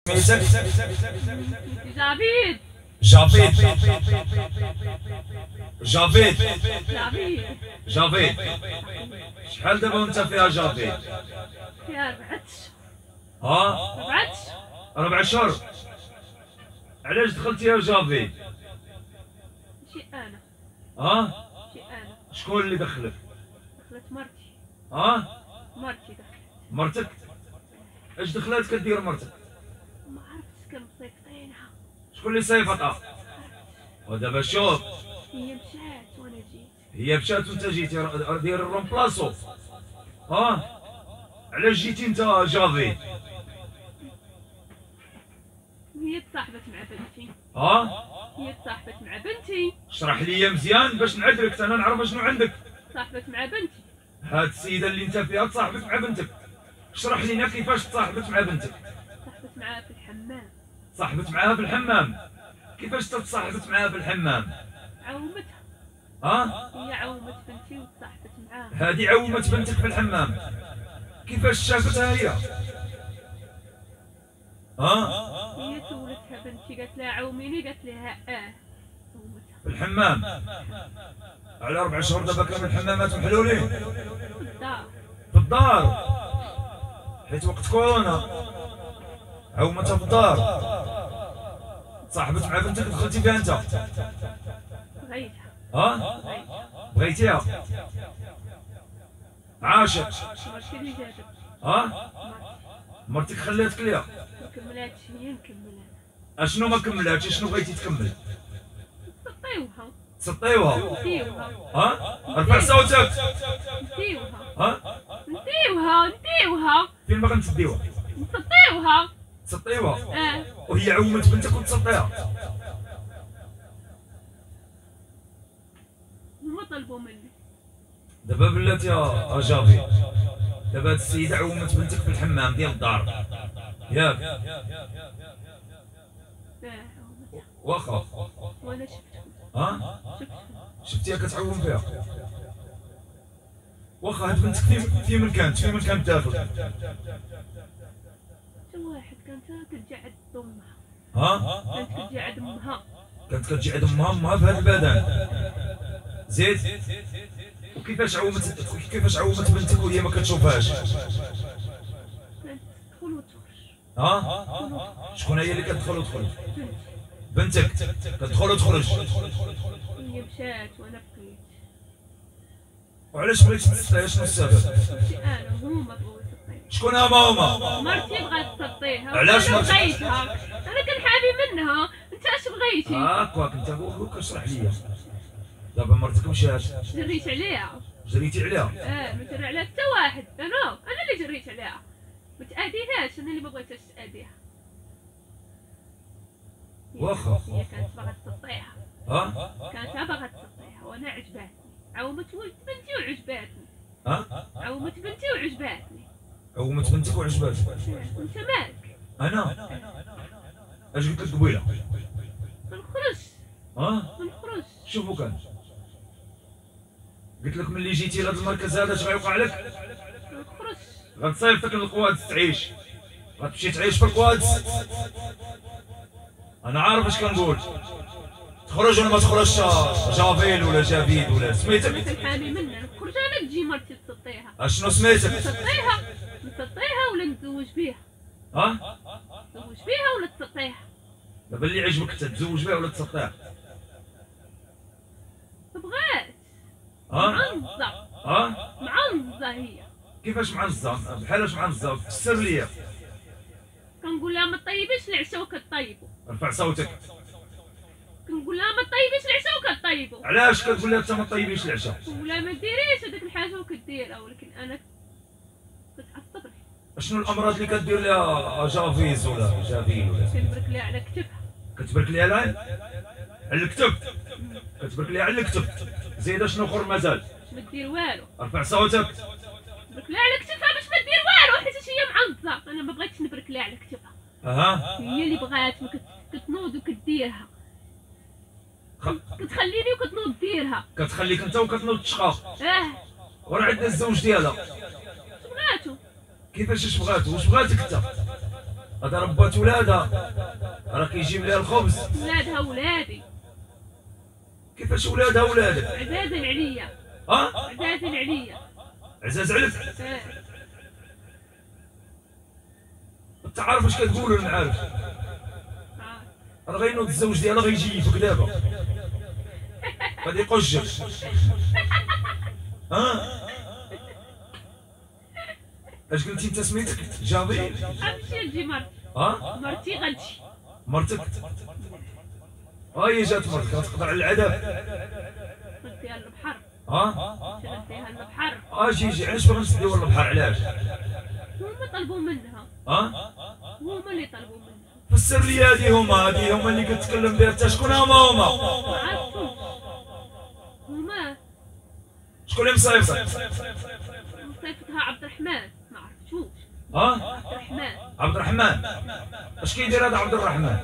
سميتك؟ جافيد. جافيد. جافيد. جافيد. جافيد. شحال دابا وانت فيها جافيد؟ فيها 4 أشهر. ها؟ 4 أشهر. 4 أشهر. علاش دخلتي يا جافيد؟ ماشي أنا. ها؟ ماشي أنا. شكون اللي دخلك؟ دخلت مرتي. ها؟ مرتي دخلت. مرتك؟ اش دخلات كدير مرتك؟ ما عرفتش كان مسيطرينها. شكون اللي صيفطها؟ ودابا شوف، هي مشات وأنا جيت. هي مشات وانت جيتي دير الرومبلاسو. ها؟ علاش جيتي انت جافيد؟ هي تصاحبت مع بنتي. ها؟ هي تصاحبت مع بنتي. اشرح لي مزيان باش نعذرك انا نعرف شنو عندك. تصاحبت مع بنتي. هاد السيده اللي انت فيها تصاحبت مع بنتك، اشرح لينا كيفاش تصاحبت مع بنتك. تصاحبت معاها في الحمام. صاحبت معاها في الحمام؟ كيفاش تصاحبت معاها في الحمام؟ عومتها. ها؟ هي عومت بنتي وتصاحبت معاها. هادي عومت بنتك في الحمام، كيفاش شافتها هي؟ ها؟ هي سولتها بنتي قالت لها عوميني، قالت لها عومتها. في الحمام؟ على 4 أشهر دابا كامل الحمامات محلولين؟ في الدار. في الدار؟ حيت وقت كورونا عومتها في الدار. صاحبت مع بنتك دخلتي بها انت؟ بغيتها. ها؟ بغيتها. بغيتيها؟ عاشت؟ مرتي اللي جاتك. ها؟ مرتي. مرتك خلاتك ليها؟ ما كملاتش هي نكملها. اشنو ما كملاتش؟ شنو بغيتي تكمل؟ نسطيوها. تسطيوها؟ نديوها. ها؟ ارفع صوتك. نديوها. ها؟ نديوها. فين باغا تديوها؟ نسطيوها. تسطيوها؟ وهي عومت بنتك وتسطيها؟ هما طلبوا مني. دابا بلات يا جافي، دابا هاد السيدة عومت بنتك في الحمام ديال الدار ياك؟ عومتها. واخا. وانا شفتهم. ها؟ شفتهم. شفتيها كتعوم فيها؟ واخا هاد بنتك في من كانت؟ في من كانت داخل؟ شي واحد كانت كتجعد امها. ها؟ كانت كتجعد امها. كانت كتجعد امها في هاد البدن. زيد. وكيفاش عومت بنتك وهي ما كتشوفهاش؟ كانت تدخل وتخرج. ها؟ شكون هي اللي كتدخل وتخرج؟ بنتي. بنتك كتدخل وتخرج. هي مشات وانا بقيت. وعلاش بغيتي تسطيها؟ شنو السبب؟ ماشي انا، هما بغاو يسطيوها. شكون هما؟ مرتي بغات تسطيها. علاش انا مرتي؟ بغيتها. انا كنحامي منها. انت اش بغيتي؟ هاكاك انت خوك اشرح ليا. دابا مرتك مشات جريت عليها. جريتي عليها؟ ما جرى عليها حتى واحد. انا اللي جريت عليها. ما تأذيتهاش، انا اللي ما بغيتهاش تأذيها. واخا. هي كانت باغا تسطيها. ها؟ كانت باغا تسطيها وانا عجباتني. عومت ولد بنتي وعجباتني. ها؟ عومت بنتي وعجباتني. عومت بنتك وعجباتك؟ انت مالك؟ انا؟ اش قلت لك قبيله؟ ما نخرجش. ها؟ ما نخرجش. شوفوا كان قلت لك ملي جيتي لهذا المركز هذا اش غيوقع لك؟ ما نخرجش. غتصيفطك للقوادس تعيش، غتمشي تعيش في القوادس. انا عارف اش كنقول. تخرج ولا ما تخرجش جافيل ولا جافيد ولا انا سميتك؟ كنحامي منها. نخرج انا تجي مرتي تسطيها. اشنو سميتك؟ نسطيها ولا نتزوج بيها. ها؟ نتزوج بيها ولا تسطيها. دابا اللي عجبك انت تزوج بها ولا تسطيها؟ ما بغاتش. ها؟ معنزة. ها؟ معنزة هي. كيفاش معنزة؟ بحالاش معنزة؟ فسر ليا. كنقول لها ما طيبيش العشاء وكطيبوا. ارفع صوتك. كنقول لها ما طيبيش العشاء وكطيبوا. علاش كتقول لها انت ما طيبيش العشاء؟ كنقول لها ما ديريش هذيك الحاجه وكديرها، ولكن انا كتعصب لي. شنو الامراض اللي كدير لها جافيز ولا جافيل ولا؟ كنبرك لها على كتفها. كتبرك ليها على الكتب؟ كتبرك ليها على الكتب. زيد شنو اخر مازال؟ باش ما دير والو. ارفع صوتك. نبرك لها على كتفها باش ما دير والو، حيت هي معنزه. انا ما بغيتش نبرك لها على كتفها. ها؟ هي اللي بغات كتنوض وكديرها. كتخليني وكتنوض ديرها. كتخليك انت وكتنوض تشقى. وراه عندنا الزوج ديالها. اش بغاتو؟ كيفاش اش بغاتو؟ واش بغاتك انت؟ هذا ربات ولادها راه كيجيب لها الخبز. ولادها ولادي. كيفاش ولادها ولادك؟ عزاز عليا. عزاز عليا. عزاز عليك؟ انت عارف واش كتقول ولا ما عارف؟ راه غينوض الزوج ديالها غيجي يجيبك دابا غادي يقشك. اش قلتي انت سميتك؟ جابي؟ غتمشي تجي مرتي. مرتي غتجي. مرتك؟ هي جات مرتك غتقدر على العذاب. رديها للبحر. رديها للبحر. جي علاش باغي نسديوها للبحر علاش؟ هما طلبوا منها. هما اللي طلبوا منها. فسر لي هادي هما اللي كتكلم بها انت. شكون هما؟ ما عرفتوش. هما شكون اللي مصايبتك؟ مصايبتها عبد الرحمن. ما عرفتوش. عبد الرحمن. عبد الرحمن؟ اش كيدير هذا عبد الرحمن؟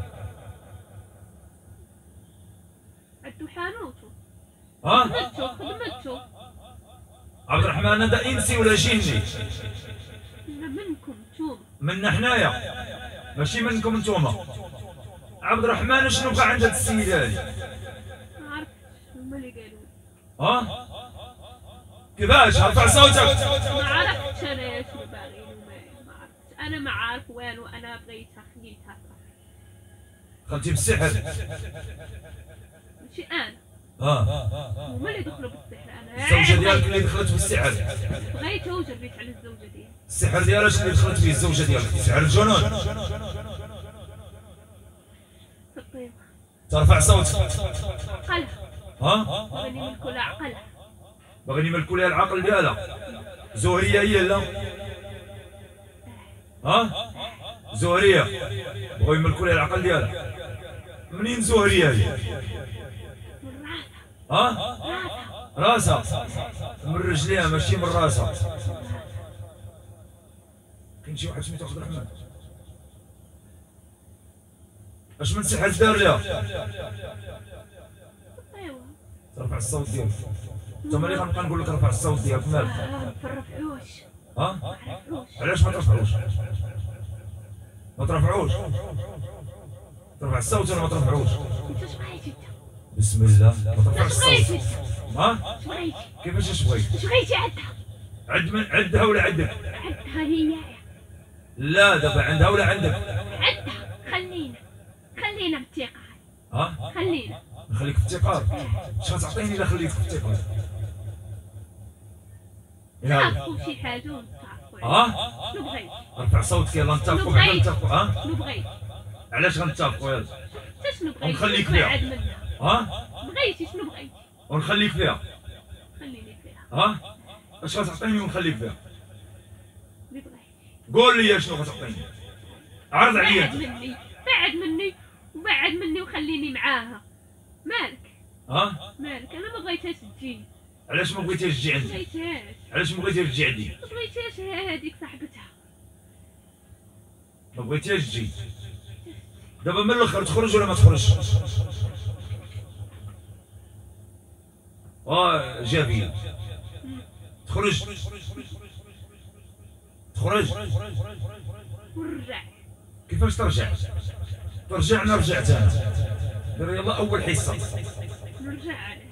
عندو حانوتو. خدمتو. عبد الرحمن هذا انسي ولا جني؟ منكم نتوما. منا حنايا ماشي منكم نتوما. عبد الرحمن شنو بقى عند هاد السيده هادي؟ ما عرفتش. هما اللي قالوا. كيفاش؟ ارفع صوتك. ما عرفتش انا شنو باغيين ما عرفتش. انا ما عارف والو. انا بغيتها خليتها. خلتي بالسحر؟ ماشي انا. هما اللي دخلوا بالسحر. انا الزوجه ديالك اللي دخلت بالسحر؟ بغيتها وجريت على الزوجه ديالي. السحر ديالها اش اللي دخلت فيه الزوجه ديالك؟ سحر الجنون؟ الطيبه. ترفع صوتك. عقلها. بغيني يملكوا لها عقلها. باغيين يملكوا لها العقل ديالها. زهريه هي لا؟ زهريه بغاو يملكوا لها العقل ديالها. منين زهريه هي؟ من راسها. راسها؟ من رجليها ماشي من راسها. كاين شي واحد سميتو عبد الرحمن. اش من سحر دار لها؟ ترفع الصوت ديالك. انت ملي غنبقى نقول لك رفع الصوت ديالك مالك؟ ما ترفعوش. علاش ما ترفعوش؟ ما ترفعوش. ترفع الصوت ولا ما ترفعوش؟ انت اش بغيتي؟ بسم الله. ما ترفعش الصوت. اش بغيتي؟ كيفاش اش بغيتي؟ اش بغيتي عندها؟ عندها ولا عندك؟ عندها هي. لا دابا عندها ولا عندك؟ عندها. خلينا بالثقة. خلينا. نخليك في الثقار. اش غتعطيني الا خليتك في الثقار؟ تعرفوا شي حاجة ونتفقوا. شنو بغيتي؟ رفع صوتك يلا نتفقوا. بعدا نتفقوا. شنو بغيتي؟ علاش غنتفقوا يلا؟ انت شنو بغيتي؟ ونخليك فيها. بغيتي شنو بغيتي؟ ونخليك فيها. خليني فيها. اش غتعطيني ونخليك فيها؟ اللي بغيتي. قول لي شنو غتعطيني. عرض عليا. بعد مني وخليني معاها. مالك؟ مالك؟ انا ما بغيتهاش تجي. علاش ما بغيتيهاش تجي عندي؟ ما بغيتهاش. علاش ما بغيتيهاش تجي عندي؟ ما بغيتهاش هذيك صاحبتها. ما بغيتيهاش تجي. دابا من الاخر تخرج ولا ما تخرجش؟ جابيه. تخرج. ورجع. كيفاش ترجع؟ ترجع انا رجعت انا. دير يلا اول حصه. نرجع عليه.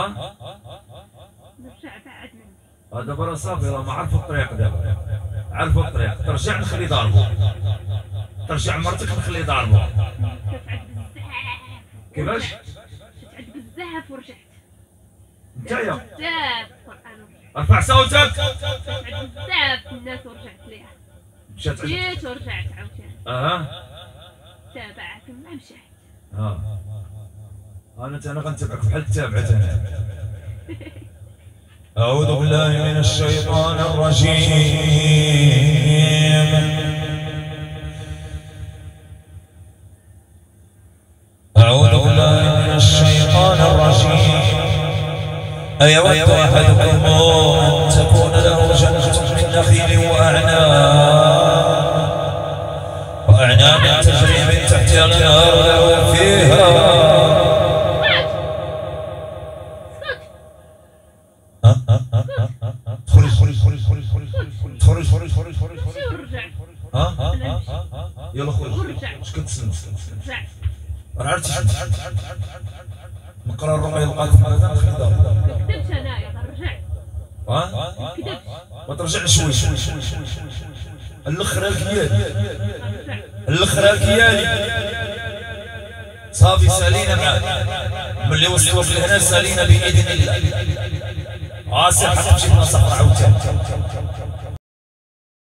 نرجع بعد مني. دابا راه صافي راه ما عرفوا الطريق دابا. عرفوا الطريق. ترجع نخلي ضاربو. ترجع مرتك نخلي ضاربو. تتعب بزاف. كيفاش؟ تتعب بزاف ورجعت. نتايا. بزاف قرآن. ارفع صوتك. تتعب بزاف الناس ورجعت ليها. جيت ورجعت عاوتاني. تابعت ما مشات. انا غنتبعك بحال تابعت انا. أعوذ بالله من الشيطان الرجيم. أعوذ بالله من الشيطان الرجيم. أيود أحدكم أن تكون له جنة من نخيل وأعناب تجري من تحتها الأنهار له فيها. يلا خويا ورجع اش كتسنى؟ رجع راه عرفتي نقرا الرؤيا لقات في هذا الخدام. ما كذبش انايا غنرجع ها ما كذبش ما ترجعش شوي الاخر كيالي غنرجع الاخر كيالي صافي سالينا معاك ملي وصلوا لهنا سالينا باذن الله عاصر حتمشي لنا صخر عاوتاني